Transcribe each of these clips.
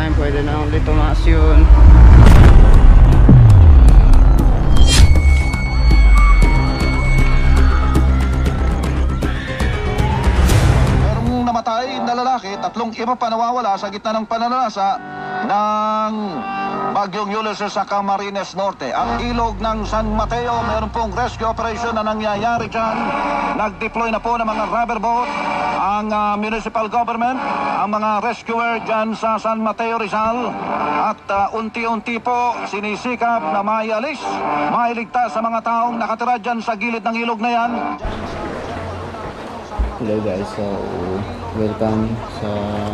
Anytime pwede na ulit tumaas yun. Merong namatay na lalaki, 3 iba pa nawawala sa gitna ng pananalasa ng Bagyong Ulysses sa Camarines Norte. Ang ilog ng San Mateo, meron pong rescue operation na nangyayari dyan. Nag-deploy na po ng mga rubber boat ang municipal government, ang mga rescuer dyan sa San Mateo Rizal. At unti-unti po sinisikap na maialis, mailigtas sa mga taong nakatira dyan sa gilid ng ilog na yan. Hello guys, so welcome sa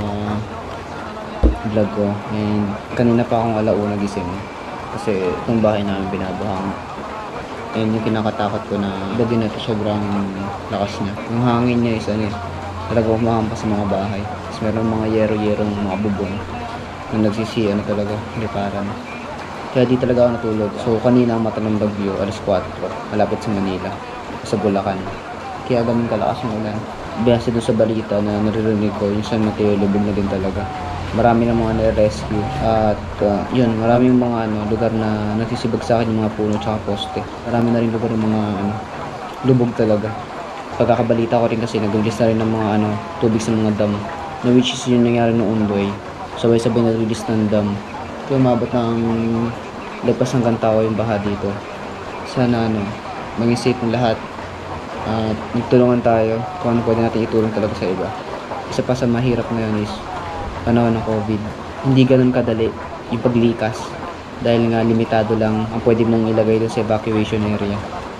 vlog ko. And kanina pa akong alauna gising kasi itong bahay namin binabuhang. And yung kinakatakot ko na bagyo na ito, sobrang lakas niya. Yung hangin niya is talaga humahampas sa mga bahay. Tapos meron mga yero-yerong mga bubong na nagsisiya na talaga, liparan. Kaya di talaga ako natulog. So kanina ang mata ng bagyo, alas 4, malapit sa Manila, sa Bulacan. Kaya ganun kalakas yung ulan. Base doon sa balita na naririnig ko, yung San Mateo lubog na din talaga. Marami na mga na-rescue at yun, marami yung mga lugar na nagsisibag sa akin, yung mga puno tsaka poste. Marami na rin lugar yung mga lubog talaga. Pagkakabalita ko rin kasi nag-release na rin ng mga tubig sa mga dam, na which is yung nangyari noong Ondoy. Sabay-sabay na-release ng dam. Kaya umabot ng lagpas hanggang tao yung baha dito. Sana maging safe ng lahat at nagtulungan tayo kung ano pwede natin itulong talaga sa iba. Isa pa sa mahirap ngayon is panahon ng COVID, hindi ganun kadali yung paglikas dahil nga limitado lang ang pwede mong ilagay doon sa evacuation area.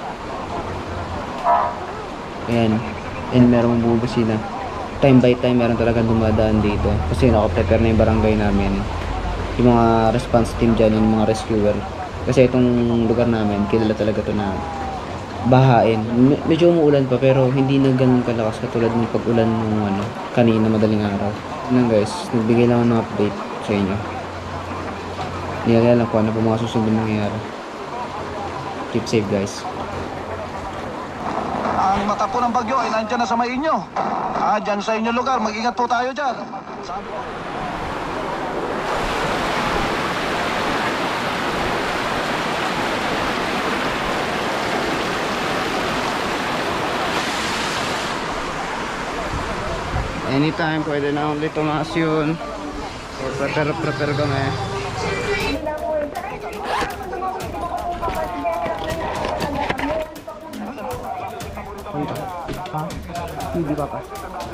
Ayan, and merong bubusina. Time by time meron talagang dumadaan dito kasi naka-prepare na yung barangay namin, yung mga response team dyan, yung mga rescuer. Kasi itong lugar namin, kilala talaga to na bahain. Medyo umuulan pa pero hindi na ganun kalakas katulad ng pag-ulan nung kanina madaling araw. Yan guys, nagbigay lang ng update sa inyo. Hindi alam ko ano po mga susunod na mangyayari. Keep safe guys. Ang mata po ng bagyo ay nandyan na sa may inyo. Dyan sa inyong lugar, mag-ingat po tayo dyan. Anytime pwede na ulit tumaas yun. So prepare kami. Hindi pa pa.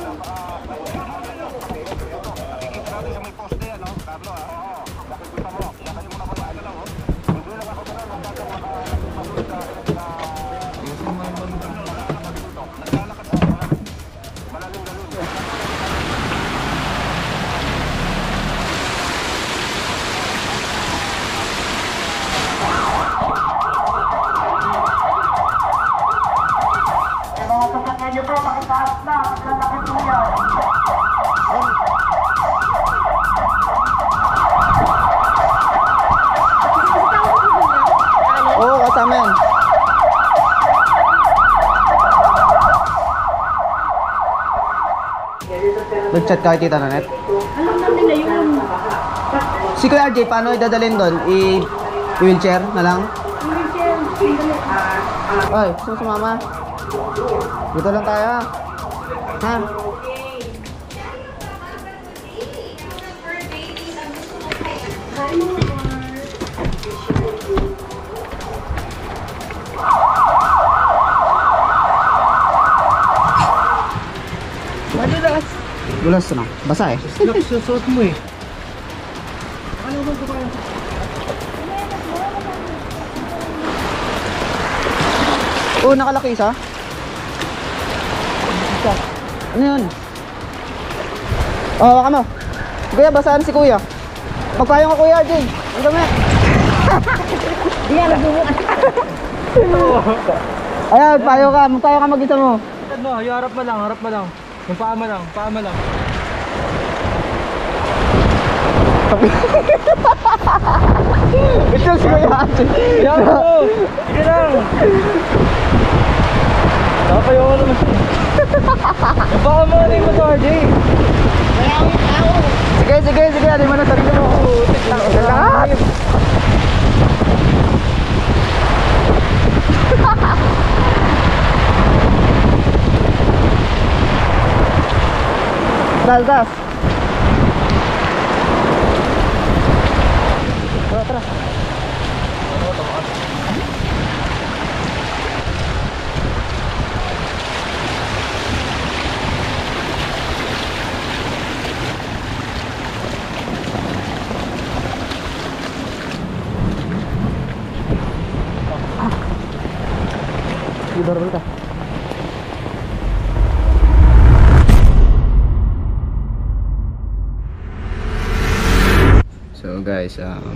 Oo, kasama yan. Nag-chat ka kay Tita Nanet? Alam na nila yun. Si Kuya RJ, paano idadalhin doon? I-wheelchair na lang? Wheelchair. Ay, gusto mo sumama? Dito lang tayo ha? Ha? Madulas. Gulas na. Basa eh. Susuot mo eh. Ano ba ito ba? Oo, nakalaki isa. Ano yun? Oh, baka mo. Kuya, basaan si Kuya. Magpayong ka Kuya, Jay. Ang dami. Di nga, nagbubukas. Ayan, magpayo ka mag-isa mo. Ano, yung harap mo lang. Yung paa mo lang. Ito si Kuya Jay. Yan mo! Sige lang! Nakapayo ko naman. Yung paa mo na yung motor, Jay. Sige, sige, sige. Ano mo na sarili mo? Utik lang. Lahat. Tas. Tara. Dito. So guys,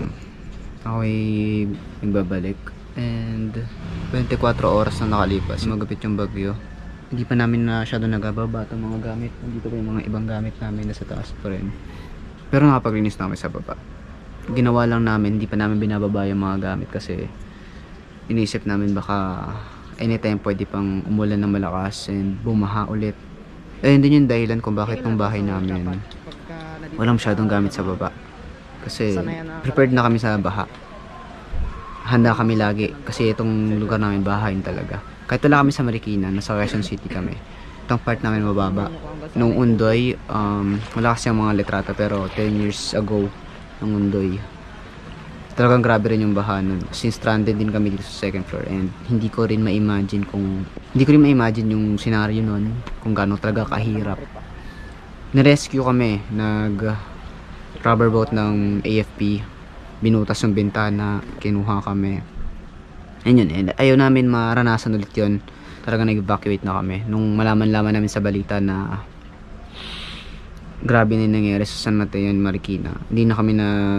ako'y nagbabalik and 24 oras na nakalipas. Magupit yung bagyo. Hindi pa namin masyado nagababa itong mga gamit. Dito pa yung mga ibang gamit namin nasa taas pa rin. Pero nakapaglinis na kami sa baba. Ginawa lang namin, hindi pa namin binababa yung mga gamit kasi inisip namin baka anytime pwede pang umulan ng malakas and bumaha ulit. Ayun din yung dahilan kung bakit tong bahay namin walang masyadong gamit sa baba. Kasi prepared na kami sa baha. Handa kami lagi kasi itong lugar namin bahayin talaga. Kahit wala kami sa Marikina, nasa Quezon City kami. Itong part namin mababa. Nung Undoy, wala kasi ang mga litrata pero 10 years ago nung Undoy, talagang grabe rin yung baha nun. Since stranded din kami dito sa second floor and hindi ko rin ma-imagine yung scenario nun kung gaano talaga kahirap. Nirescue kami, rubber boat ng AFP, binutas yung bintana, kinuha kami. Ayun yun, ayaw namin maranasan ulit yun. Talagang nag-evacuate na kami nung malaman namin sa balita na grabe na nangyari sa San Mateo and Marikina. Hindi na kami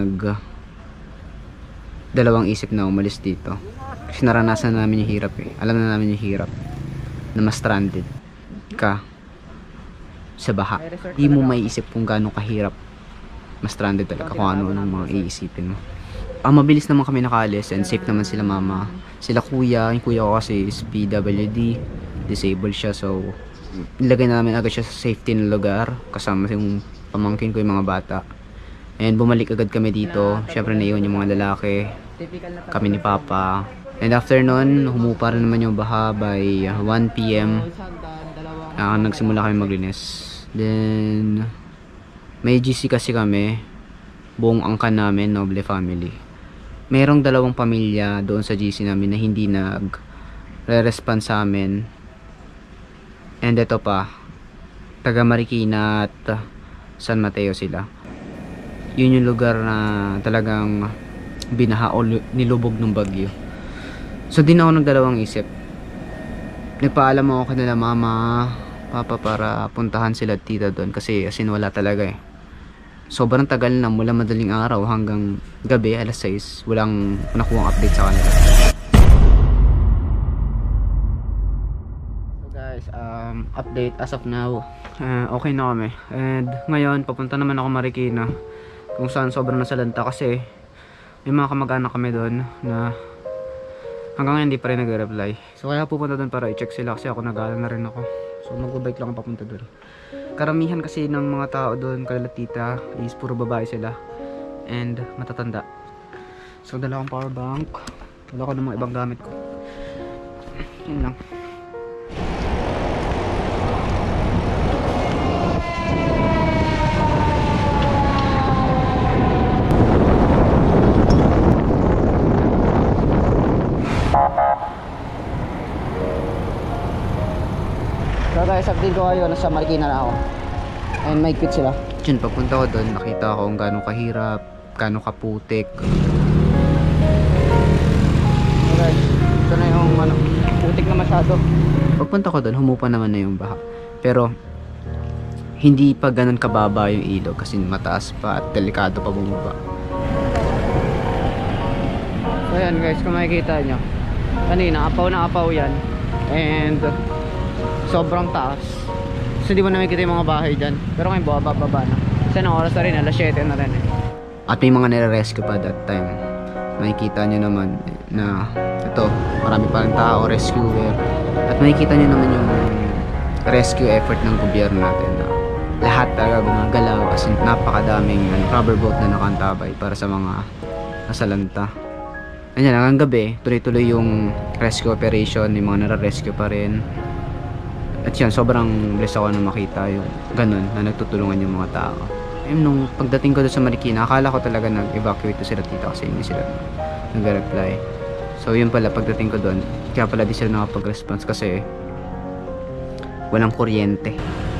dalawang isip na umalis dito kasi naranasan namin yung hirap alam na namin yung hirap na ma-stranded ka sa baha. Hindi mo maiisip kung gaano kahirap ma-stranded talaga kung ano-anong mga iisipin mo. Mabilis naman kami nakaalis and safe naman sila mama, sila kuya. Yung kuya ko kasi is PWD, disabled siya, so nilagay namin agad siya sa safety na lugar kasama yung pamangkin ko, yung mga bata. And bumalik agad kami dito. Syempre naiwan yung mga lalaki, kami ni Papa. And after nun, humupa rin naman yung baha by 1 PM. Nagsimula kami maglinis. Then may GC kasi kami, buong angkan namin, Noble family. Merong 2 pamilya doon sa GC namin na hindi nag-respond sa amin. And ito pa, taga Marikina at San Mateo sila. Yun yung lugar na talagang binaha o nilubog ng bagyo. So din ako nagdalawang isip. Nagpaalam ako kanila mama, papa para puntahan sila at tita doon kasi as in wala talaga sobrang tagal na mula madaling araw hanggang gabi alas 6 walang nakuhang update sa kanila. So guys, update as of now, okay na kami and ngayon papunta naman ako Marikina kung saan sobrang nasalanta kasi may mga kamag-anak kami doon na hanggang ngayon hindi pa rin nagre-reply. So kaya pupunta doon para i-check sila kasi ako nag-aalala na rin ako. So mag-bike lang papunta doon. Karamihan kasi ng mga tao doon, kalalatita, is puro babae sila and matatanda. So dala akong power bank, dala ko ng mga ibang gamit ko. Yun lang. So guys, update ko kayo, nasa Marikina na ako and may quit sila. Yun, pagpunta ko doon, nakita ko kung gaano kahirap, gaano kaputik. Okay, ito na yung putik na masyado. Pagpunta ko doon, humupa naman na yung baha, pero hindi pa ganun kababa yung ilog kasi mataas pa at delikado pa bumaba. So yan guys, kung makikita nyo, kanina apaw na apaw yan and sobrang taas. So di mo na makikita yung mga bahay dyan, pero ngayon bababa na kasi ng oras na rin, alas 7 na rin At may mga nire-rescue pa that time. Makikita nyo naman na ito, marami pa rin tao, rescuer. At makikita nyo naman yung rescue effort ng gobyerno natin na lahat talaga gumagalaw, as in napakadaming rubber boat na nakantabay para sa mga nasalanta. Ayan, hanggang gabi, tuloy-tuloy yung rescue operation, yung mga nare-rescue pa rin. At yan, sobrang blessed ako na makita yung ganun, na nagtutulungan yung mga tao. Ayun, nung pagdating ko doon sa Marikina, akala ko talaga nag-evacuate to sila tita kasi hindi sila nag-reply. So yun pala, pagdating ko doon, kaya pala di sila nakapag-response kasi walang kuryente.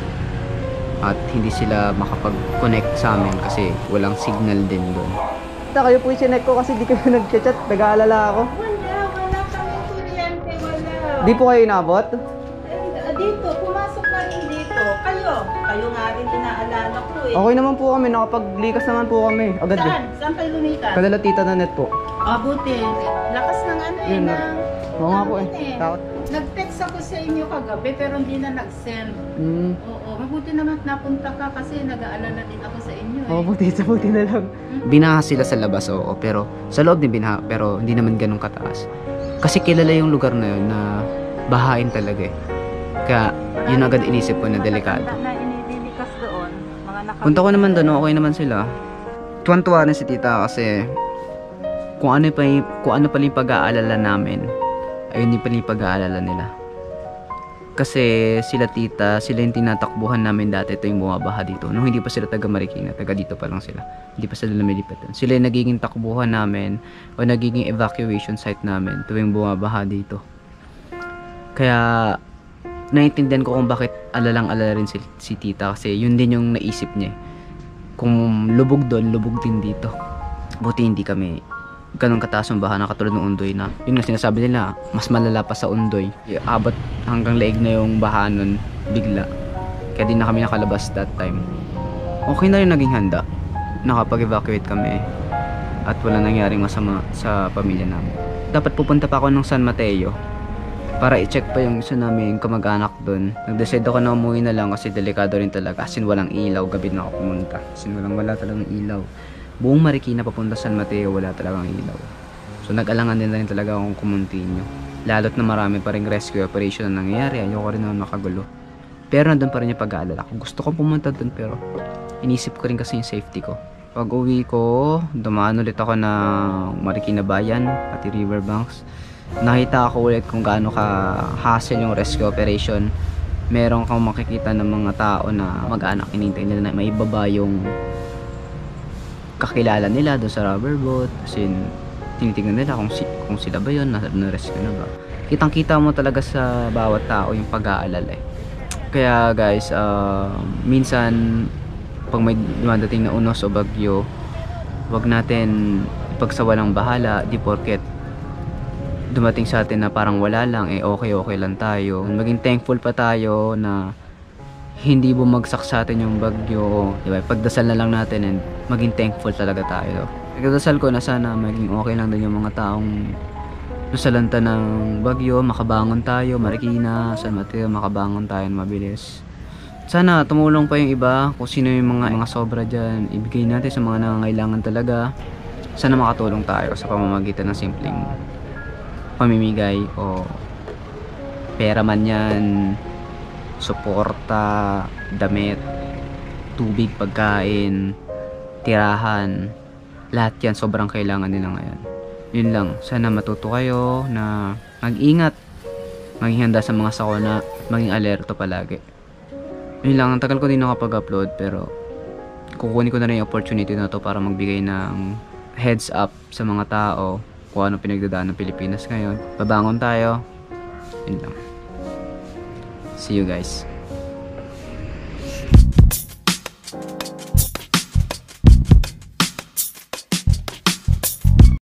At hindi sila makapag-connect sa amin kasi walang signal din doon. Kayo po i-check ko kasi di kayo nag-chat, nag-aalala ako. Wala kami kuryente, wala. Di po kayo inabot? Dito, pumasok na rin dito. Kayo nga rin inaalala ko eh. Okay naman po kami, nakapaglikas naman po kami. Agad Saan? Saan kayo lumikas? Kadala tita na net po. Buti. Lakas ng ano eh, Yun, ng... Oo nga po eh. Takot. Nag-text ako sa inyo kagabi pero hindi na nag-send. Oo, mabuti naman napunta ka kasi nag-aalala din ako sa inyo eh. Oo, buti na lang. Binaha sila sa labas, oo, pero sa loob din binaha, pero hindi naman ganun kataas. Kasi kilala yung lugar na yun na bahain talaga eh. Kaya yun agad inisip ko na delikado. Na inililikas doon, mga Punta ko naman doon, okay naman sila. Tuwan-tuwa na si tita kasi kung ano pa yung pag-aalala namin, ayun din pala yung pag-aalala nila. Kasi sila tita, sila yung tinatakbuhan namin dati, ito yung bumabaha dito. Nung hindi pa sila taga Marikina, taga dito pa lang sila. Hindi pa sila lumilipat doon. Sila yung nagiging takbuhan namin o nagiging evacuation site namin tuwing bumabaha dito. Kaya naiintindihan ko kung bakit alalang-alala rin si tita kasi yun din yung naisip niya. Kung lubog doon, lubog din dito. Buti hindi kami ganun kataas ang baha na katulad ng Undoy na yun nga sinasabi nila mas malala pa sa Undoy. Abot hanggang leeg na yung baha nun bigla. Kaya di na kami nakalabas that time. Okay na rin naging handa. Nakapag-evacuate kami at wala nangyaring masama sa pamilya namin. Dapat pupunta pa ako ng San Mateo para i-check pa yung isa namin kamag-anak doon. Nag-decide ako na umuwi na lang kasi delikado rin talaga. As in walang ilaw, gabi na ako pumunta. As in wala talagang ilaw. Buong Marikina papunta San Mateo, wala talagang ilaw. So nag-alangan din na rin talaga akong kumontinyo. Lalo't na marami pa rin rescue operation na nangyayari. Ayoko rin naman makagulo. Pero nandun pa rin yung pag-aalala ko. Gusto ko pumunta doon pero inisip ko rin kasi yung safety ko. Pag uwi ko, dumaan ulit ako ng Marikina Bayan, pati Riverbanks. Nakita ako ulit kung gaano ka-hassle yung rescue operation. Meron kang makikita ng mga tao na mag-anak, hinintay nila na maibaba yung kakilala nila doon sa rubber boat. Kasi tinitingnan nila kung sila ba yun, na-rescue na ba. Kitang-kita mo talaga sa bawat tao yung pag-aalala eh. Kaya guys, minsan pag may dumadating na unos o bagyo, wag natin ipagsawalang bahala. Di porket dumating sa atin na parang wala lang, eh okay lang tayo. Maging thankful pa tayo na hindi bumagsak sa atin yung bagyo, diba? Pagdasal na lang natin and maging thankful talaga tayo. Pagdasal ko na sana maging okay lang din yung mga taong nasalanta ng bagyo, makabangon tayo, Marikina, San Mateo, makabangon tayo na mabilis. Sana tumulong pa yung iba, kung sino yung mga sobra dyan, ibigay natin sa mga nangangailangan talaga. Sana makatulong tayo sa pamamagitan ng simpleng pamimigay o pera man yan, suporta, damit, tubig, pagkain, tirahan, lahat yan sobrang kailangan nila ngayon. Yun lang, sana matuto kayo na mag-ingat, maging handa sa mga sakuna, maging alerto palagi. Yun lang, ang tagal ko din nakapag-upload pero kukunin ko na rin yung opportunity na to para magbigay ng heads up sa mga tao kung ano pinagdadaan ng Pilipinas ngayon. Babangon tayo. Yun lang. See you guys.